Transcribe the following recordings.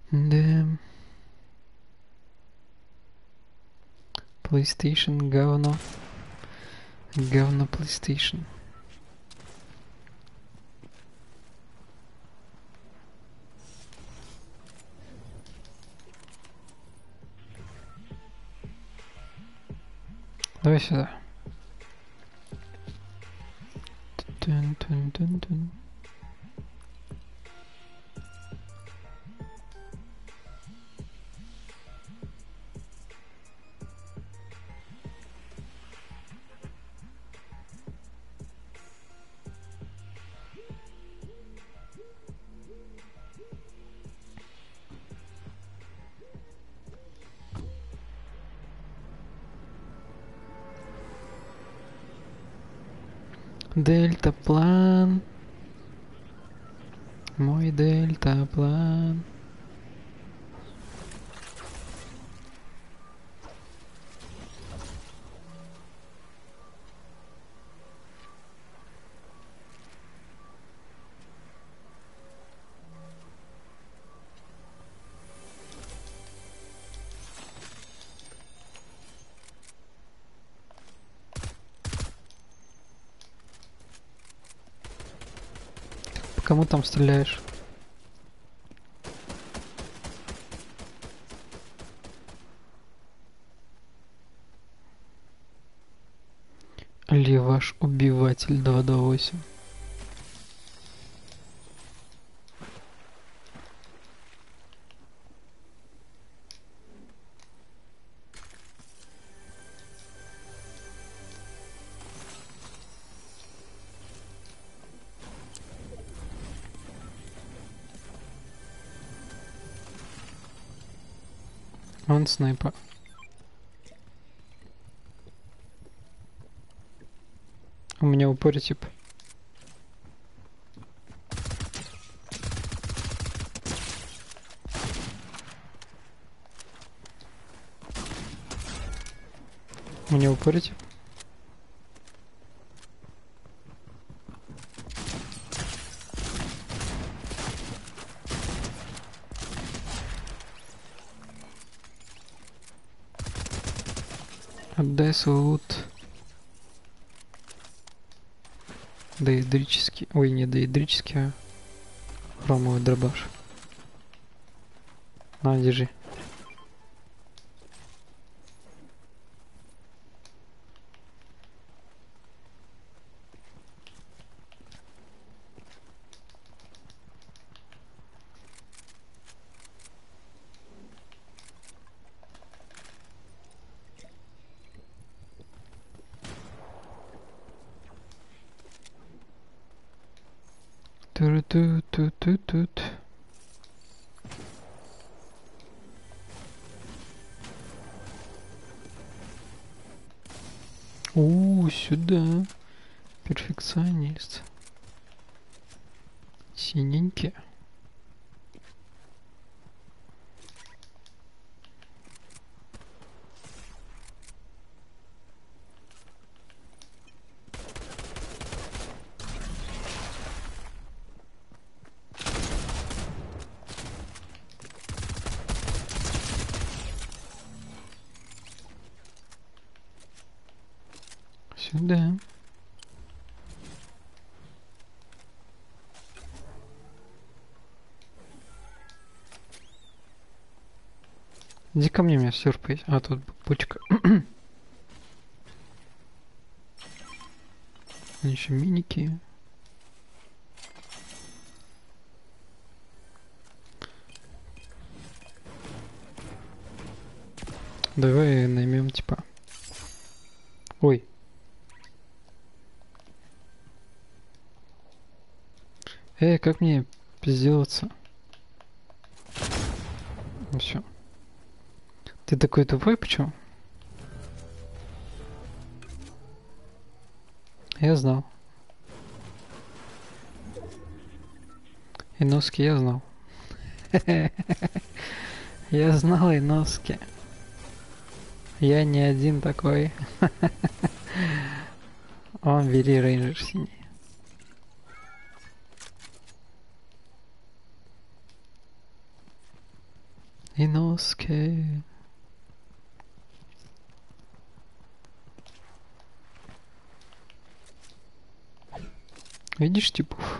Да. PlayStation говно. Говно PlayStation. Давай сюда. Тун-тун-тун-тун. Дельтаплан. Мой дельтаплан. По кому там стреляешь? Ли ваш убиватель 228. Он снайпер. У меня упор тип. У меня упор тип. Отдай свой лут. Доидрический. Ой, не доидрический, а хромовый дробаш. На, держи. Ту-ту-ту-ту-тут. Сюда. Перфекционист. Синенький. Сюда. Иди ко мне, у меня сюрприз. А, тут бочка. Еще миники. Давай наймем типа. Ой. Как мне сделаться? Ну все. Ты такой тупой, почему? Я знал. И носки я знал. Я знал и носки. Я не один такой. Он бери рейнджер синий. Иноске. Видишь типов?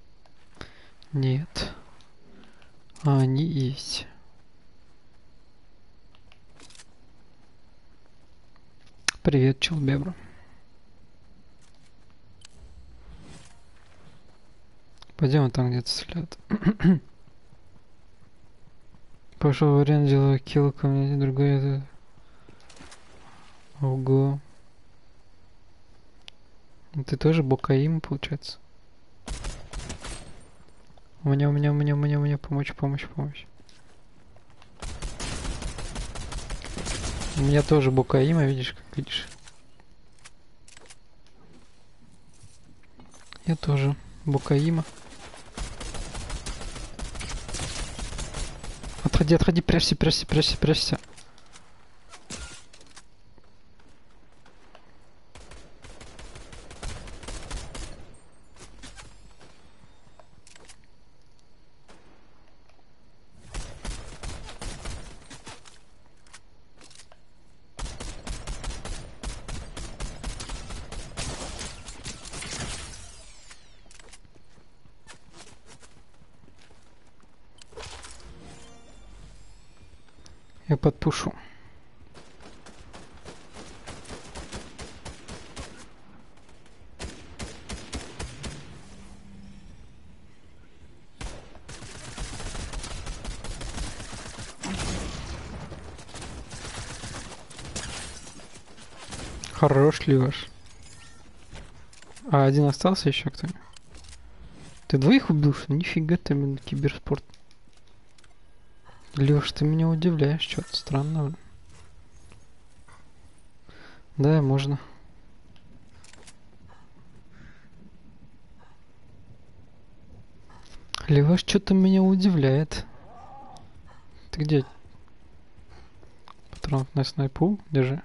Нет. А они есть. Привет, челбебра. Пойдем там где-то стреляют. Пошел вариант, делаю килл ко мне, другой это. Ого. Ты тоже Бокаим, получается? У меня, помощь. У меня тоже Бокаима, видишь, как видишь. Я тоже Бокаима. Отходи, прячься. Я подпушу. Хорош ли ваш? А один остался еще кто-нибудь? Ты двоих убил, что? Нифига ты, блин, киберспорт. Лёш, ты меня удивляешь, что-то странного. Да, можно. Леваш что-то меня удивляет. Ты где? Патрон на снайпу? Держи.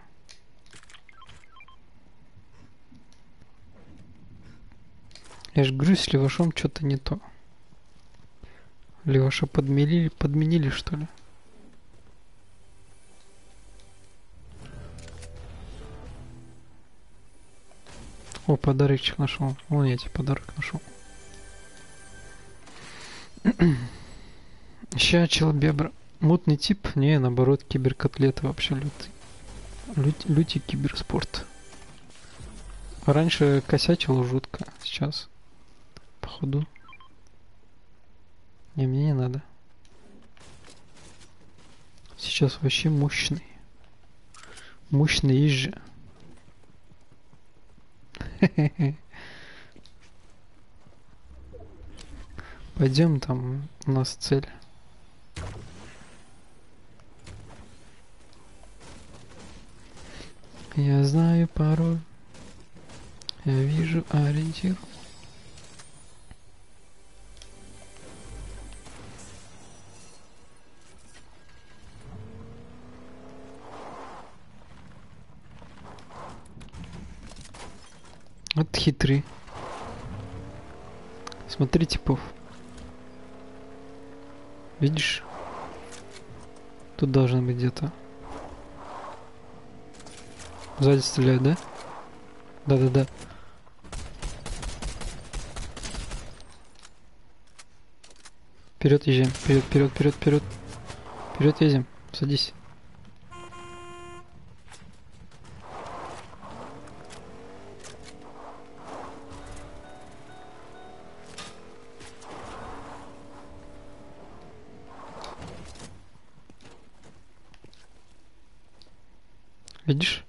Я ж говорю, с Левашом что-то не то. Леваша подменили что ли? О, подарочек нашел. Вон я тебе подарок нашел. Ща, челбебра. Мутный тип? Не, наоборот, киберкотлеты вообще лютый. Лютий киберспорт. Раньше косячил жутко, сейчас походу. Не, мне не надо. Сейчас вообще мощный. Мощный есть же. Пойдем, там у нас цель. Я знаю пароль. Я вижу ориентир. Вот хитрый. Смотри, типов. Видишь? Тут должен быть где-то. Сзади стреляют, да? Да. Вперед езжаем. Вперед. Вперед едем. Садись. Видишь?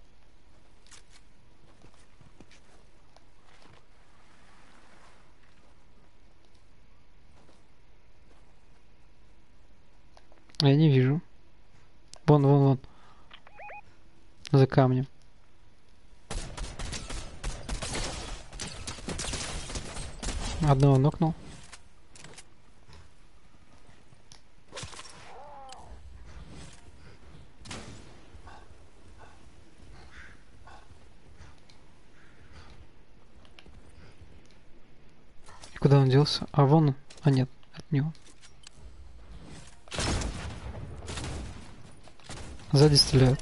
Я не вижу. Вон. За камнем. Одного нокнул. И куда он делся? А вон он. А нет, от него. Сзади стреляют.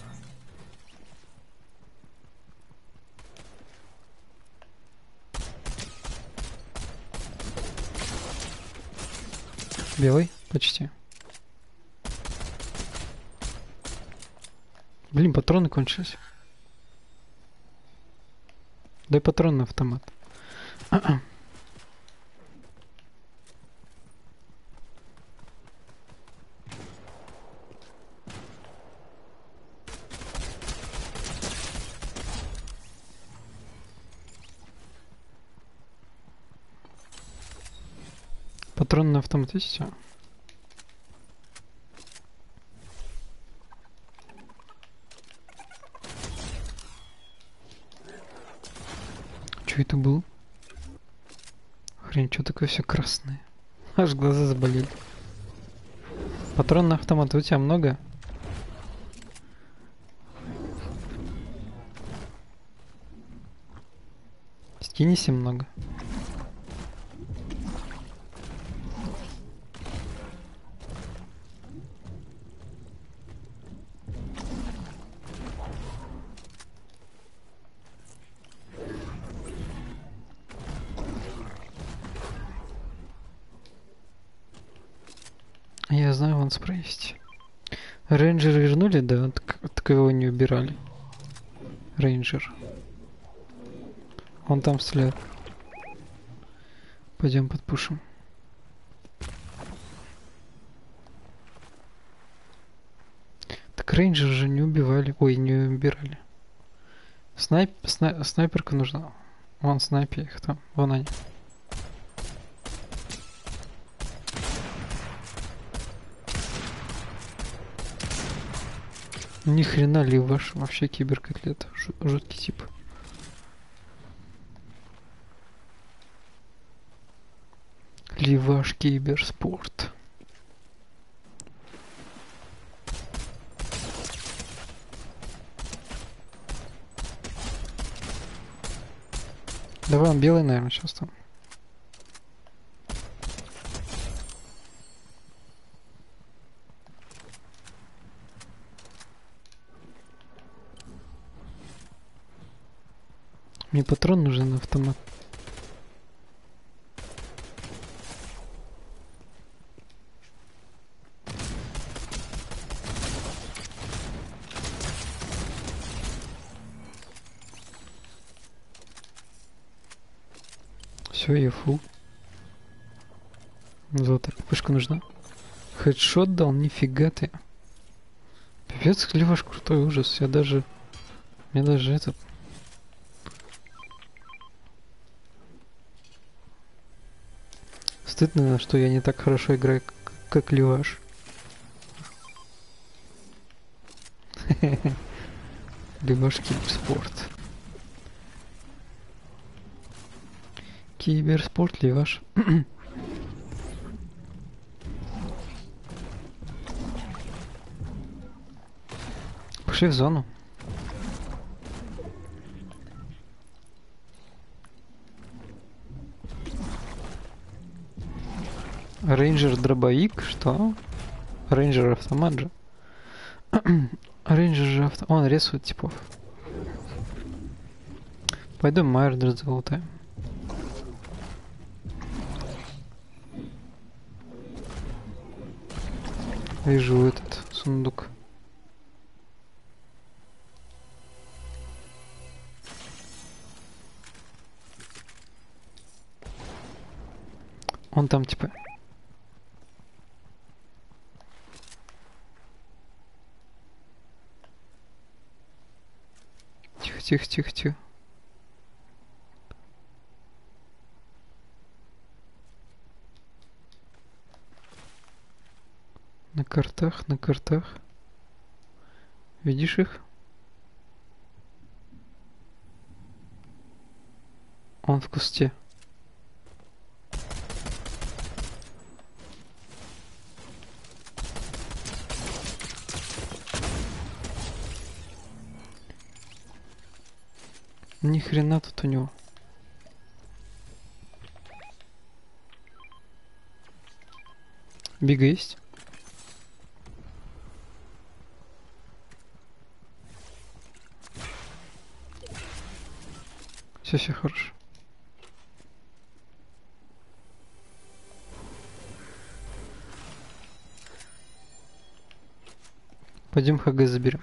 Белый? Почти. Блин, патроны кончились. Дай патрон на автомат. Патрон на автомат есть? Всё? Что это было? Хрень, что такое все красное? Аж глаза заболели. Патрон на автомат у тебя много? Скинись много. Я знаю, вон спрей есть. Рейнджер вернули, да? Так его не убирали. Рейнджер. Он там стреляет. Пойдем подпушим. Так рейнджер же не убивали. Ой, не убирали. Снайперка нужна. Вон снайпер их там. Вон они. Ни хрена ли ваш вообще киберкотлет. Жуткий тип. Ливаш киберспорт. Давай он белый, наверное, сейчас там. Мне патрон нужен на автомат. Все, я фул. Золотая пушка нужна. Хедшот дал, нифига ты. Пипец, Леваш крутой, ужас. Мне даже этот... Стыдно, что я не так хорошо играю, как Леваш. Леваш киберспорт. Киберспорт, Леваш. Пошли в зону. Рейнджер дробовик, что? Рейнджер автомат же. Рейнджер же автомат. Он рисует типов. Пойду Майердер залутаем. Вижу этот сундук. Он там типа... Тихо, тихо, тихо, тихо. На картах, на картах. Видишь их? Он в кусте. Ни хрена тут у него. Бига есть? Все хорошо. Пойдем ХГ заберем.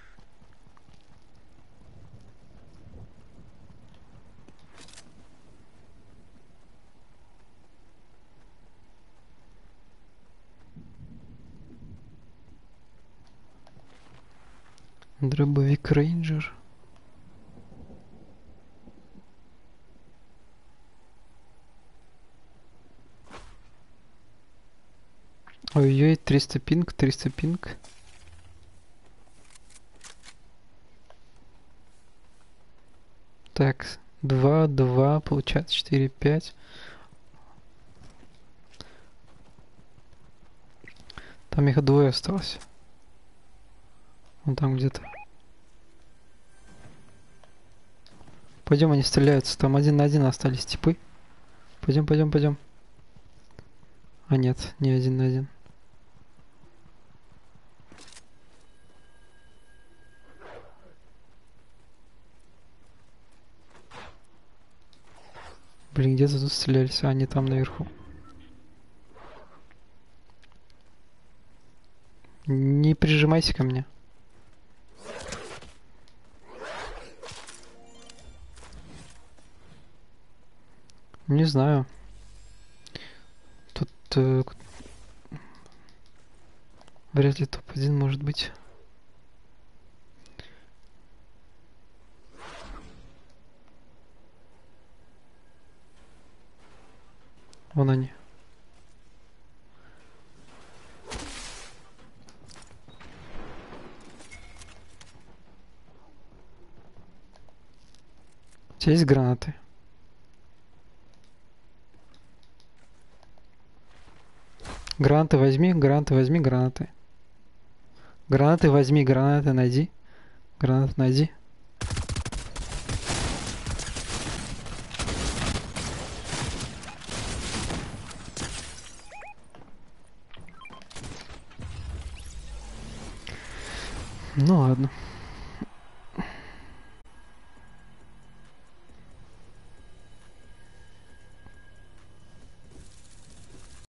Дробовик Рейнджер. Ой-ой, 300 пинг, 300 пинг. Так, 2, 2, получается 4, 5. Там их двое осталось. Вон там где-то. Пойдем, они стреляются. Там 1 на 1 остались типы. Пойдем, пойдем, пойдем. А нет, не 1 на 1. Блин, где-то тут стрелялись, а они там наверху. Не прижимайся ко мне. Не знаю. Тут вряд ли топ-1 может быть. Вон они. У тебя есть гранаты? Гранаты возьми, гранаты возьми, гранаты. Гранаты возьми, гранаты найди. Гранаты найди. Ну ладно.